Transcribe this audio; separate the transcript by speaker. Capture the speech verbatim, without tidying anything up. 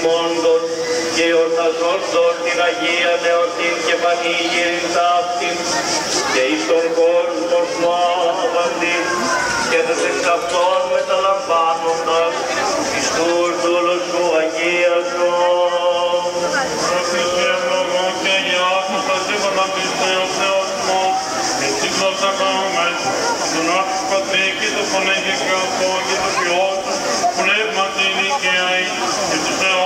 Speaker 1: τιμώντων και εορταζόντων την Αγία Νεορτήν και πανηγύριν ταύτην και εις τον κόσμο σου άβαντη και τους εξ αυτών μεταλαμβάνοντας εις τους δούλους σου αγίασον.
Speaker 2: Προφήσει ευλογώ και αγιάσου τα σύμφωνα πιστέω Θεός μου, εσύ δόσα κάνουμε, τον άρχου Πατρί και το Πανέγει και αυτό και το Υιό, πνεύμα την οικαίη και τους αιώνας.